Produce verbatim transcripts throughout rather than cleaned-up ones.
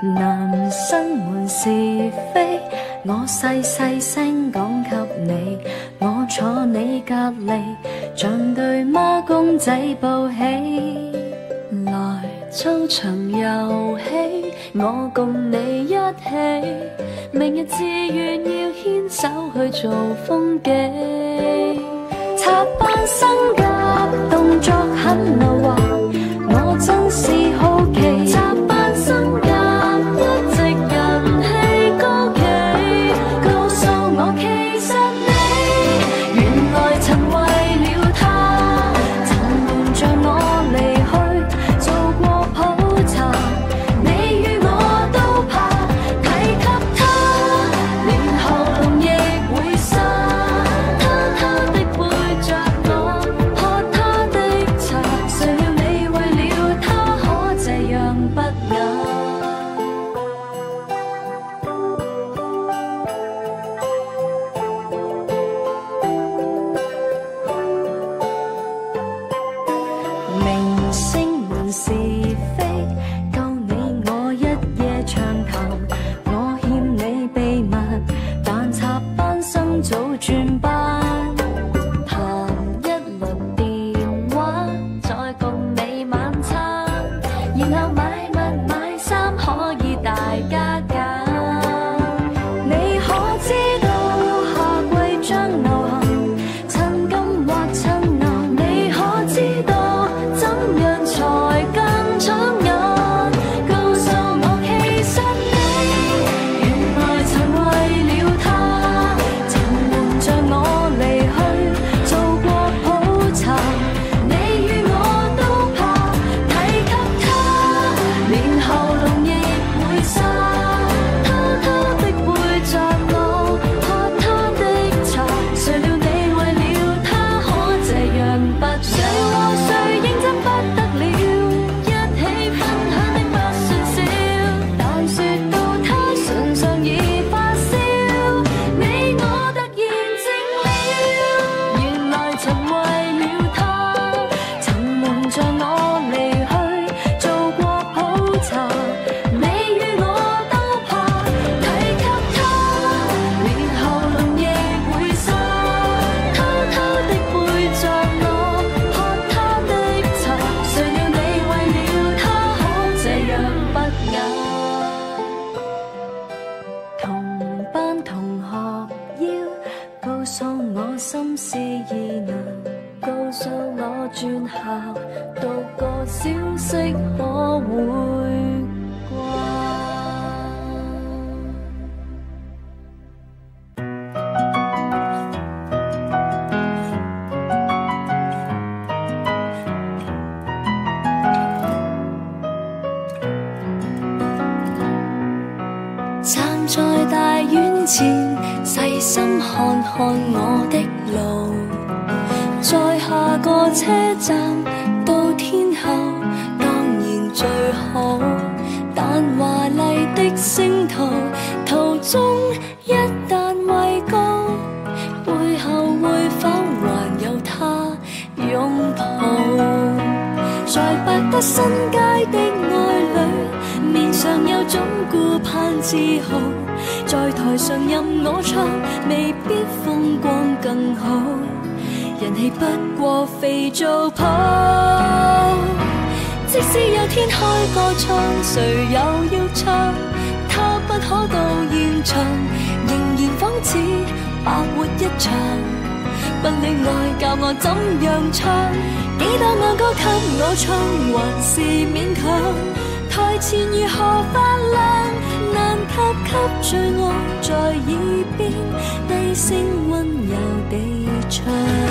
男生們是非，我細細聲講給你，我坐你隔離，像對孖公仔抱起。來操場遊戲，我共你一起，明日志願要牽手去做風紀。插班生甲動作很流滑，我真是好奇。插班生甲一直人氣高企，告訴我其實你原來曾為了他，曾瞞着我離去做過普查，你與我都怕提及他，連喉嚨亦會沙。偷偷的背着我喝他的茶，誰料你為了他可這樣不雅。明星們是非，夠你我一夜長談，我欠你秘密，但插班生早轉班，談一輪電話，再共你晚餐，然後買物買衫可以大家揀。你可知道夏季將流行襯金或襯藍？你可知道怎樣才更搶眼？告訴我其實你原來曾為了他，曾瞞着我離去做過普查，你與我都怕提及他，連喉嚨亦會沙。偷偷的背着我喝他的茶，誰料你為了他可這樣不雅。誰和誰認真不得了，一起分享的不算少，但說到他唇上已發燒，你我突然靜了。原來曾為了他，曾瞞着我離去做過普查，你與我都怕提及他，連喉嚨亦會沙。偷偷的背着我喝他的茶，誰料你為了他可這樣不雅。同班同學要告訴我心事意能，告訴我轉校讀個消息可會掛。站在大院前，細心看看我的路，在下個車站到天后當然最好，但華麗的星途途中一旦畏高，背後會否還有他擁抱？在百德新街的愛侶，面上有種顧盼自豪，在台上任我唱，未必風光更好，人氣不過肥皂泡。即使有天開歌唱，誰又要唱？他不可到現場，仍然仿似白活一場。不戀愛教我怎樣唱，幾多愛歌給我唱，還是勉強。台前如何發亮，難及給最愛在耳邊低聲溫柔地唱。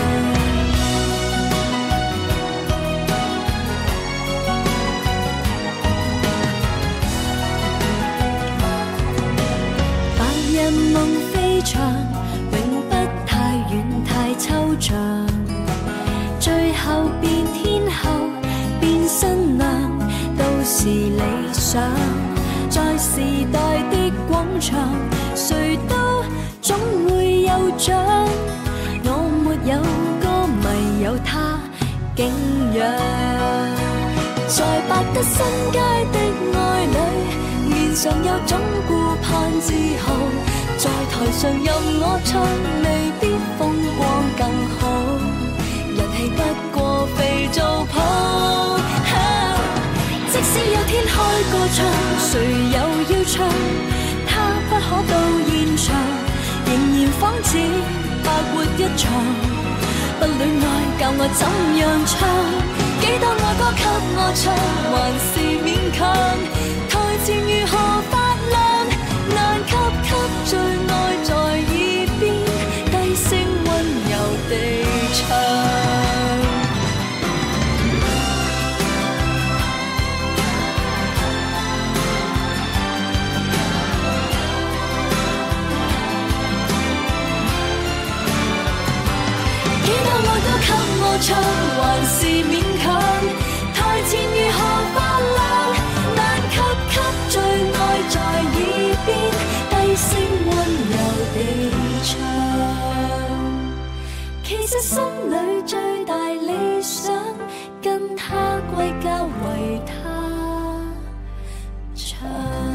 白日夢飛翔，永不太遠太抽象，最後變天后變新娘都是理想。在時代的廣場，誰都總會有獎。我沒有歌迷，有他景仰。在百德新街的愛侶，面面上有種顧盼之後，在台上任我唱，未必風光更好，人氣不過肥皂泡。啊、即使有天開個唱，誰又要唱？他不可到現場，仍然仿似白活一場。不戀愛教我怎樣唱？幾多愛歌給我唱，還是勉強。台前如何發亮，難給給最愛在耳邊低聲溫柔地唱。幾多愛歌給我唱，還是勉強。台前如何發亮，難給給最愛在耳邊低聲溫柔地唱。其實心裏最大理想，跟他歸家為他唱。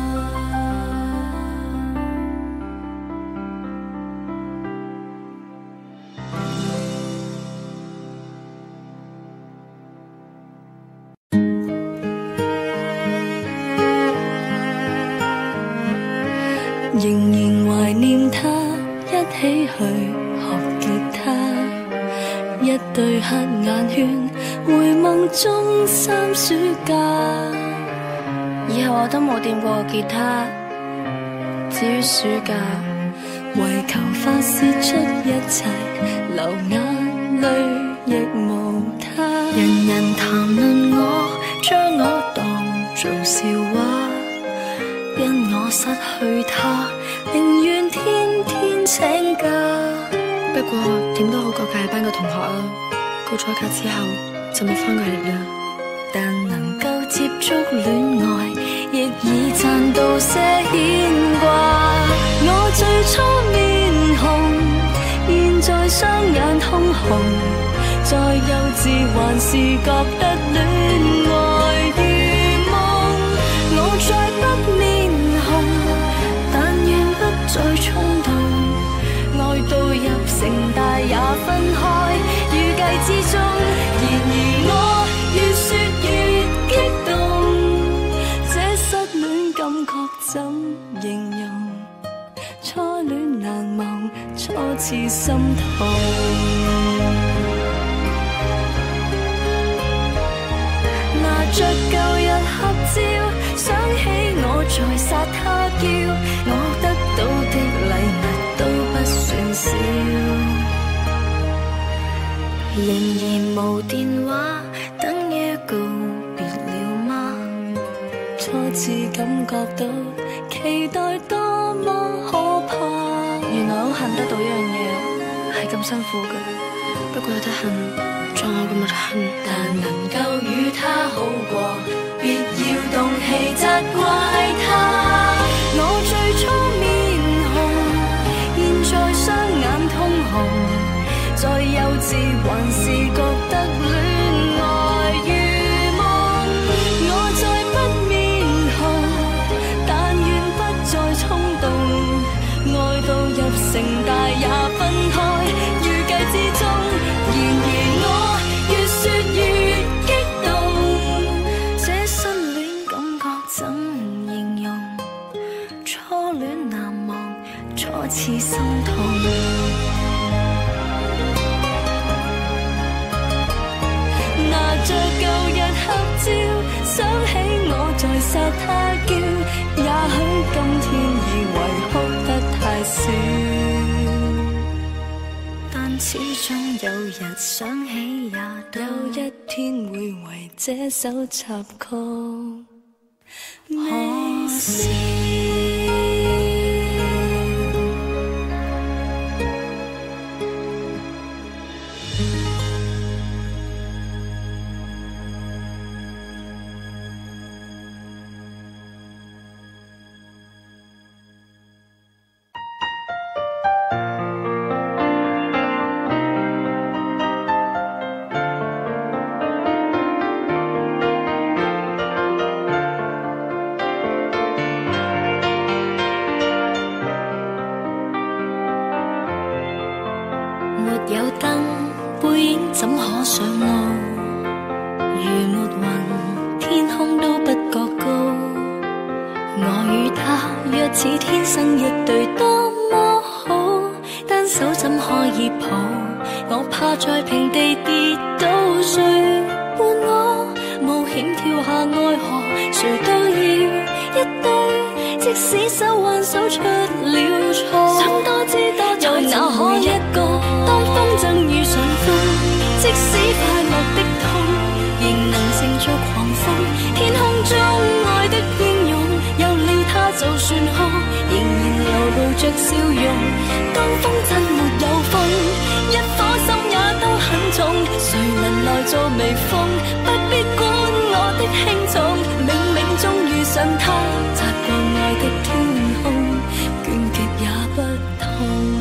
仍然懷念他，一起去學吉他，一對黑眼圈，回夢中三暑假。以後我都冇掂過吉他，至於暑假，為求發洩出一切，流眼淚亦無他。人人談論我，將我當做笑話，因我失去他，寧願天天請假。不過點都好過隔離班個同學啊，告咗假之後就冇返過嚟啦。但能夠接觸戀愛，亦已賺到些牽掛。我最初面紅，現在雙眼通紅，再幼稚還是覺得戀愛如夢。我再不面紅，但願不再衝動，愛到入城大也分開，預計之中。然而我越說越激動，這失戀感覺怎形容？初戀難忘，初次心痛。拿着舊日合照，想起我在殺他嬌，我得到的禮物都不算少。仍然無電話，等於告別了嗎？初次感覺到期待多麼可怕。原來好恨得到一樣嘢係咁辛苦嘅，不過有得恨，仲有咁咪恨。但能夠與他好過，別要動氣責怪他。我最初面紅，現在雙眼通紅，再幼稚還是覺得戀愛如夢。我再不面紅，但願不再衝動，愛到入城大也分開，預計之中。然而我越說越激動，這失戀感覺怎形容？初戀難忘，初次心痛。拿着舊日合照，想起我在殺他嬌，也許今天以為哭得太少，但始終有日想起也有一天會為這首插曲可笑。 似天生一對多麼好，單手怎可以抱？我怕在平地跌倒，誰伴我冒險跳下愛河？誰都要一對，即使手挽手出了錯，想多知多又哪可一個？當風箏遇上風，即使快樂的痛，仍能乘着狂風。天空中愛的偏湧，有了它就算哭，仍然流露着笑容。當風箏沒有風，一顆心也都很重，誰能來做微風？不必管我的輕重，冥冥中遇上他，擦過愛的天空，倦極也不痛。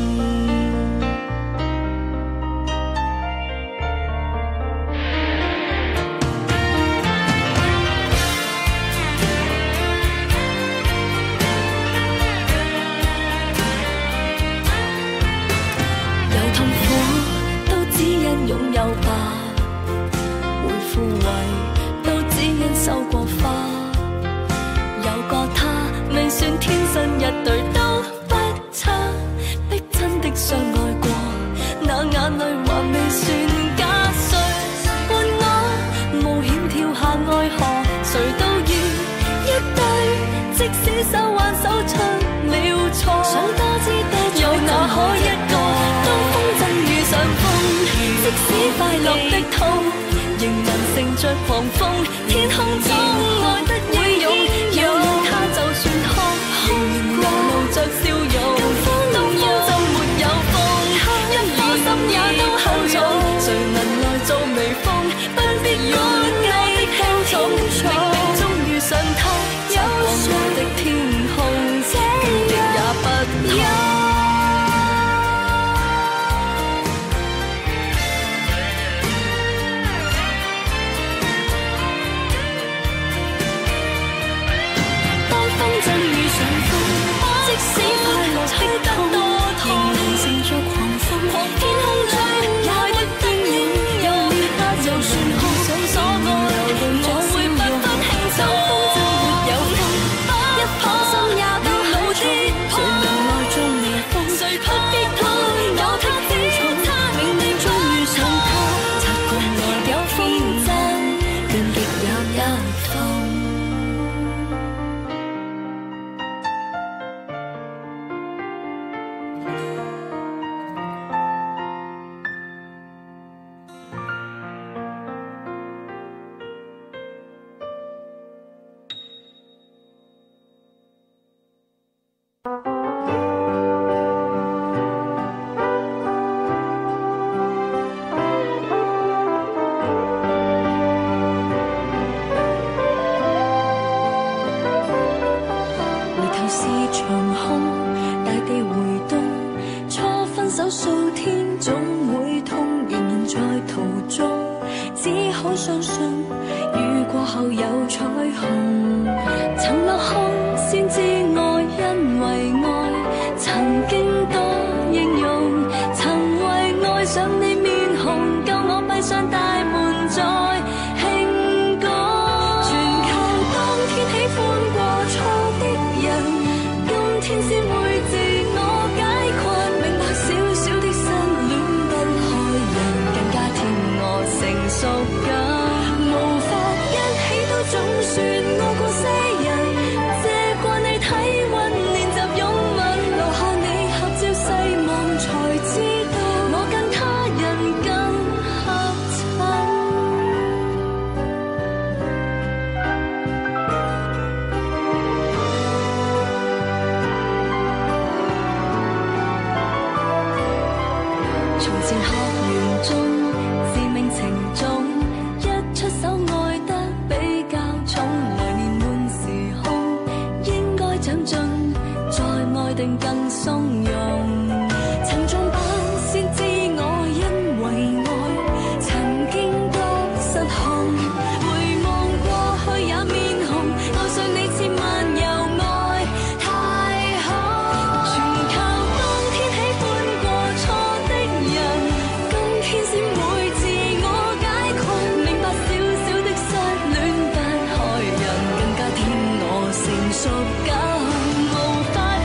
擁有吧，會枯萎，都只因收過花。有個他，未算天生一對都不差，逼真的相愛過，那眼淚還未算假。誰伴我冒險跳下愛河？誰都要一對，即使手挽手出了錯，想多知多又哪可一個？當風箏遇上風，即使快樂的痛，仍能乘着狂風。天空中愛得英勇，有了它就算哭，仍然流露着笑容。當風箏沒有風，一顆心也都很重，誰能來做微風？不必管我的輕重，冥冥中遇上他，擦過我的天空，倦極也不痛。即使快樂的痛，仍能乘着狂風。天空中愛的英勇，有了它就算哭，想所愛，我會不分輕重。沒有風，一顆心也都老啲，誰能來做微風？誰不必管有他只他，冥冥中遇上他，擦過愛有風箏，倦極也一痛。 熟感無法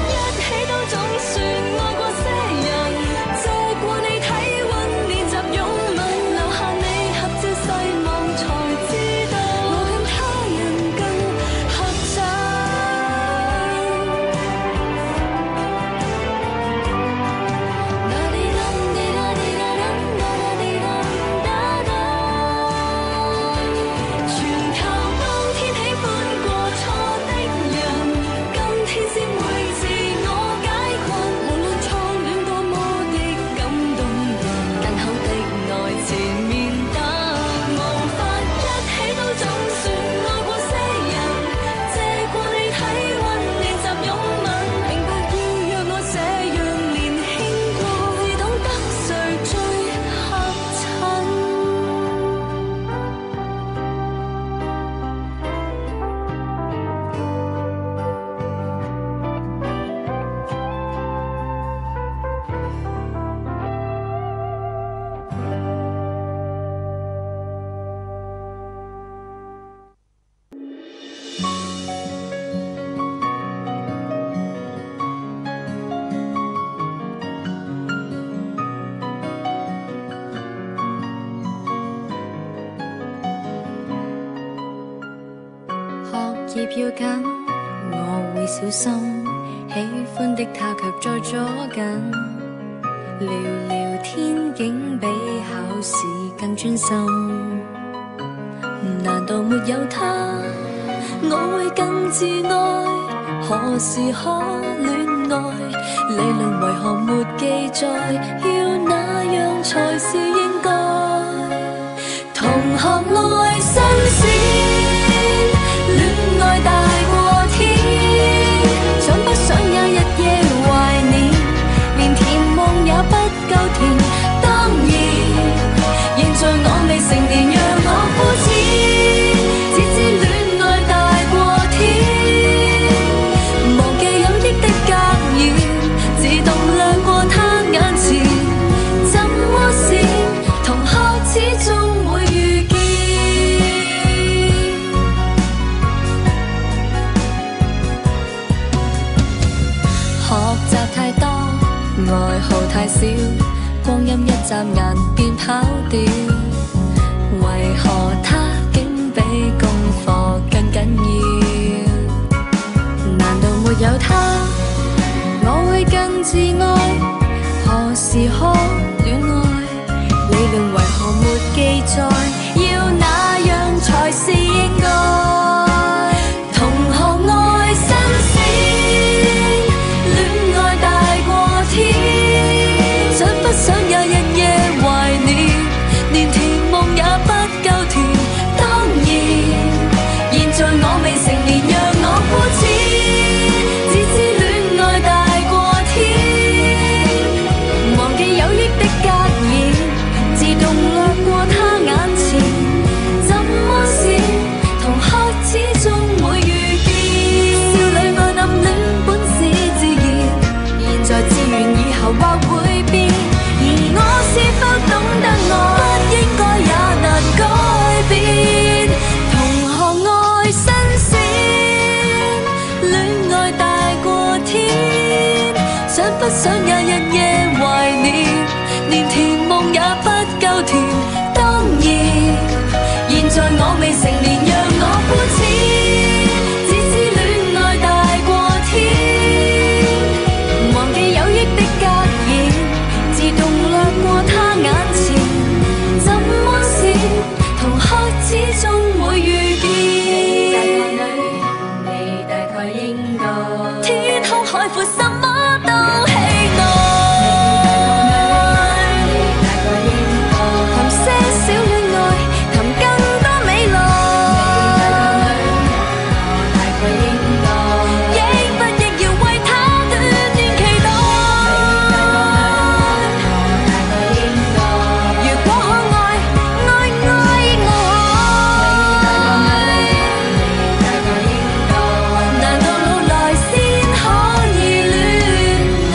票緊，我會小心。喜歡的他卻在左近，聊聊天竟比考試更專心。難道沒有他，我會更自愛？何時可戀愛？理論為何沒記載？要那樣才是應該？同學愛新鮮，戀愛大過天，想不想有日夜懷念，連甜夢也不夠甜。當然，現在我未成年，讓我膚淺，只知戀愛大過天，忘記有益的格言，自動掠過他眼前。怎麼閃？同學始終會遇見。學習太多，愛好太少，光陰一眨眼便跑掉。為何他竟比功課更緊要？難道沒有他，我會更自愛？何時可戀愛？理論為何沒記載？要那樣才是應該？同學愛新鮮，戀愛大過天，想不想有日夜懷念，連甜夢也不夠甜。當然，現在我未成年，讓我膚淺，只知戀愛大過天，忘記有益的格言，自動掠過他眼前。怎麼閃？同學始終會遇見。少女愛暗戀本是自然，現在自願以後或會變。而我是否懂得我不應該也難改變？同學愛新鮮，戀愛大過天，想不想有日夜懷念，連甜夢也不夠甜。當然，現在我未成年，讓我膚淺，只知戀愛大過天，忘記有益的格言，自動掠過他眼前。怎麼閃？同學始終會遇見。你大概應該天空海闊，什麼都喜愛。你大概應該談些小戀愛，談更多未來。我大概應該亦不亦要為他短短期待。我大概應該如果可愛，愛愛我。你大概應該難道老來先可以戀愛？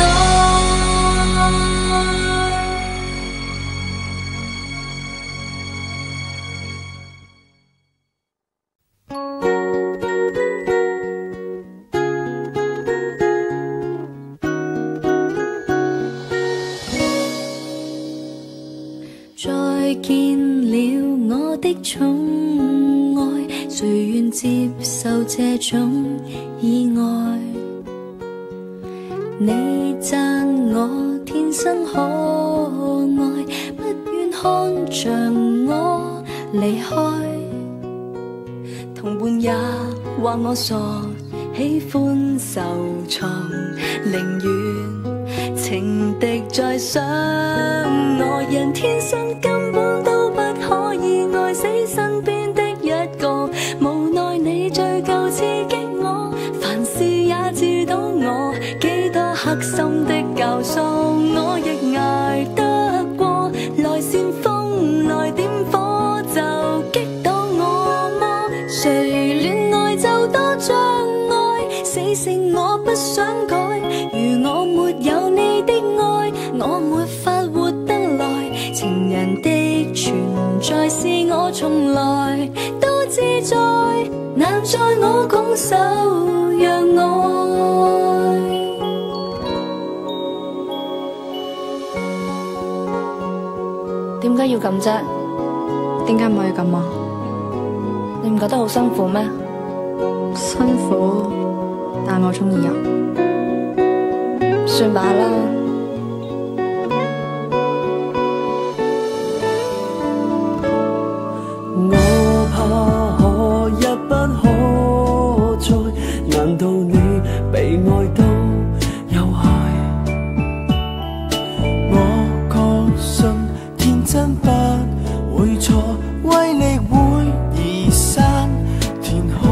再見了我的寵愛，誰願接受這種意外？你讚我天生可愛，不願看着我離開。同伴也話我傻，喜歡受創，寧願情敵在想我。人天生根本都不可以愛死身邊的一個，無奈你最夠刺激我，凡事也治到我，幾多黑心的教唆我亦捱得過。來煽風來點火就擊倒我麼？誰戀愛就多障礙，死性我不想改。如我沒有你的愛，我沒法活得來。情人的存在是我從來都自在，難在我拱手讓愛。點解要咁啫？點解唔可以咁啊？你唔覺得好辛苦咩？ 辛苦，但我中意游，算罷啦。 我怕可一不可再，難道你被愛都有害？我確信天真不會錯，威力會移山填海。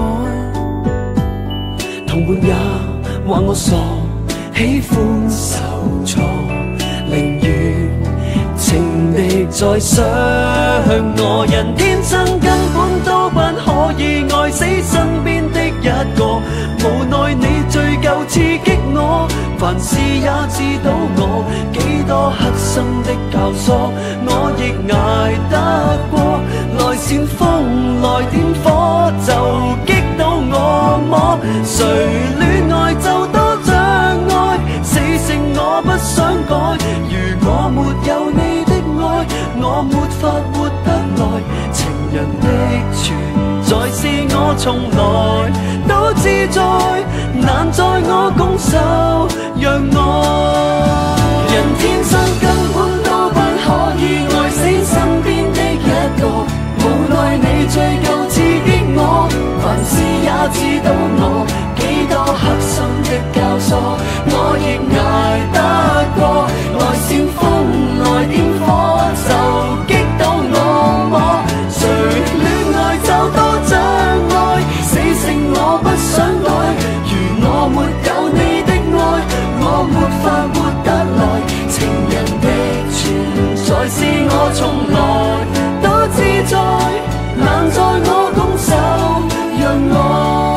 同伴也話我傻，喜歡受挫，寧願情敵再相我。人天生根本都不可以愛死身邊的一個，無奈你最夠刺激我，凡事也知道我幾多黑心的教唆，我亦捱得過。來煽風來點火就擊倒我麼？誰戀愛就多障礙，死性我不想改。如果沒有你的愛，我沒法活得來。情人的存在是我從來都自在，難在我拱手讓愛。人天生根本都不可以愛死身邊的一個，無奈你最夠刺激我，凡事也知道我幾多黑心的教唆，我亦捱得過。來煽風來點火就擊倒我麼？誰戀愛就多障礙，死性我不想改。如我沒有你的愛，我沒法活得來。情人的存在是我從來都自在，難在我拱手讓愛。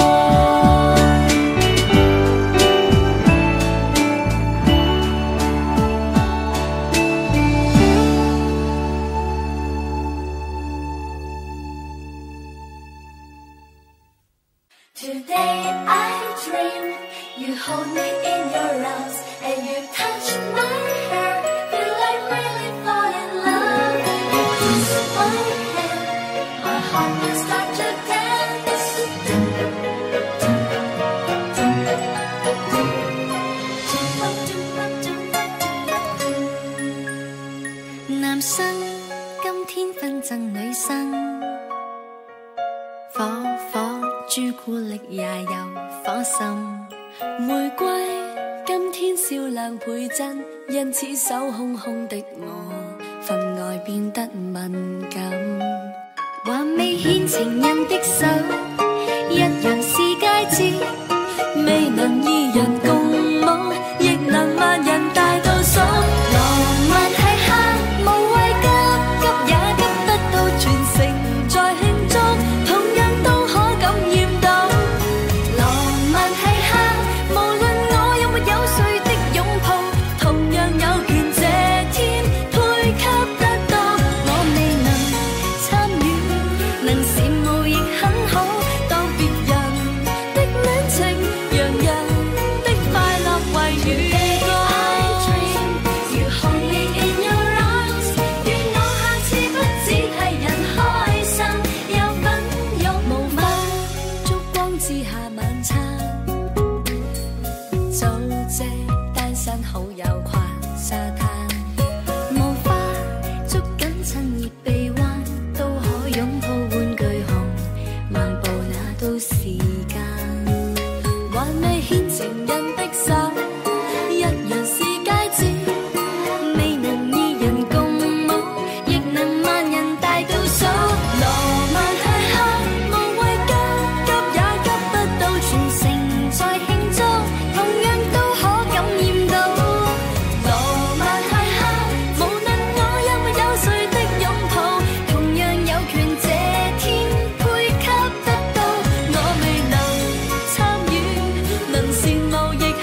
Today I dream you hold me in your arms and you touch my hair, feel like really fall in love. You kiss my hand, my heart will start to dance. 男生今天分贈女生，火火朱古力也有火心，玫瑰今天銷量倍增，因此手空空的我分外變得敏感。還未牽情人的手，一樣是戒指，未能二人共舞，亦能萬人大倒數。浪漫係黑，無謂急急也急得到全城在慶祝，同樣都可感染到。浪漫係黑，無論我有沒有誰的擁抱，同樣有權這天配給得到。我未能參與，能羨慕亦很好，當別人的戀情，讓人的快樂為預告。You hold me in your arms， 願我下次不只替人開心，有奮勇無法燭光之下晚餐，組織單身好友跨沙灘，無法捉緊趁熱臂彎，都可擁抱玩具熊，漫步那都時間，還未牽情人的手，一樣是戒指，未能二人共舞，亦能萬人大倒數。浪漫係黑，無謂急急也急得到全城在慶祝，同樣都可感染到。浪漫係黑，無論我有沒有誰的擁抱，同樣有權這天配給得到。我未能參與，能羨慕亦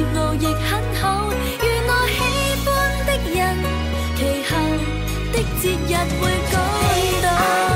路亦很好。遇我喜歡的人，其後的節日會趕到。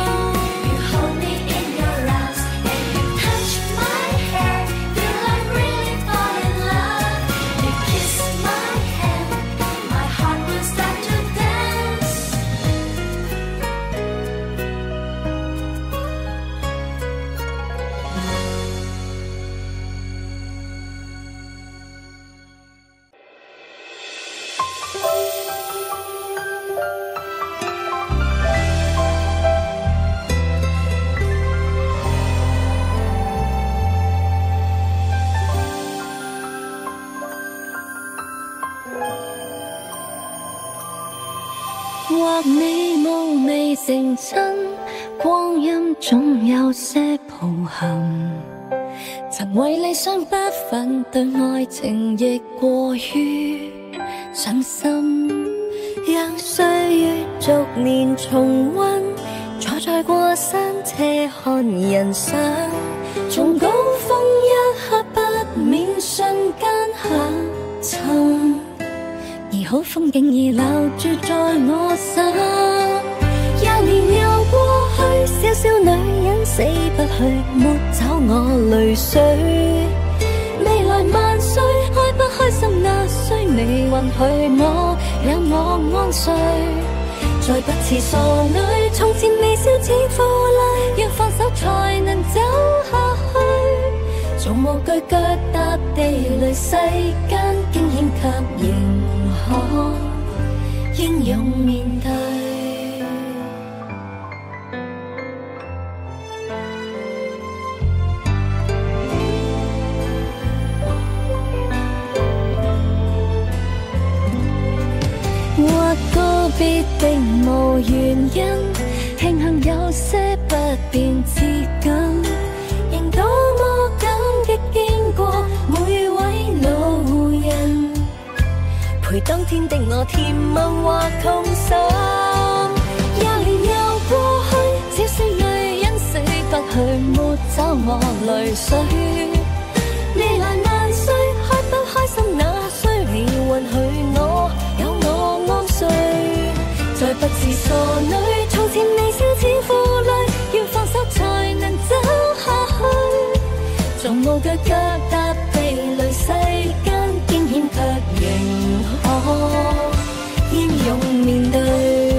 或你夢未成真，光陰總有些抱憾。曾為理想不忿，對愛情亦過於上心。讓歲月逐年重溫，坐在過山車看人生。從高峰一刻不免瞬間下沉。而好風景已留住在我心，廿年又過去，小小女人死不去，抹走我淚水。未來萬歲，開不開心那雖未允許我，讓我安睡。再不似傻女，從前微笑似負累，要放手才能走下去。從無懼腳踏地雷，世間驚險卻仍可英勇面對。或告別並無原因，慶幸有些不便至今，仍多麼感激經過每位路人，陪當天的我甜蜜或痛心。廿年又過去，小小女人死不去，抹走我淚水。未來萬歲，開不開心那雖你允許我，有我安睡。再不似傻女，從前微笑似負累，要放手才能走下去。從無懼腳踏地雷，世間驚險卻仍可英勇面對。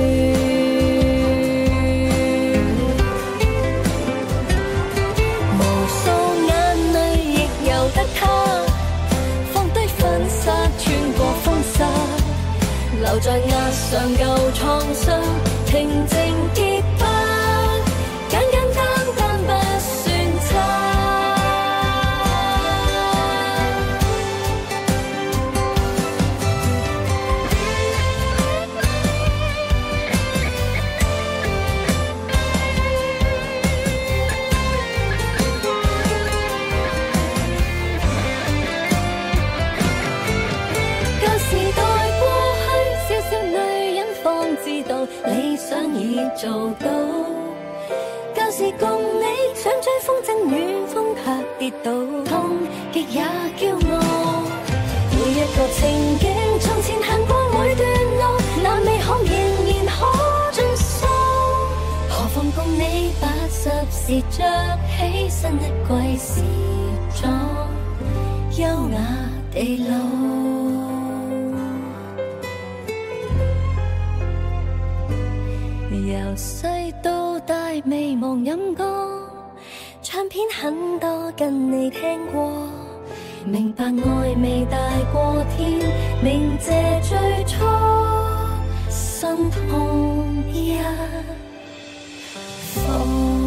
無數眼淚亦由得他，放低婚紗穿過風沙，留在額上舊創傷，平靜結疤，簡簡單單不算差。理想已做到，舊時共你想追風箏遠方卻跌倒，痛極也驕傲。每一個情景，從前行過每段路，那美好仍然可盡數。何況共你八十時着起新一季時裝，優雅地老。由細到大未忘飲歌，唱片很多跟你聽過，明白愛未大過天，明謝最初心痛一放。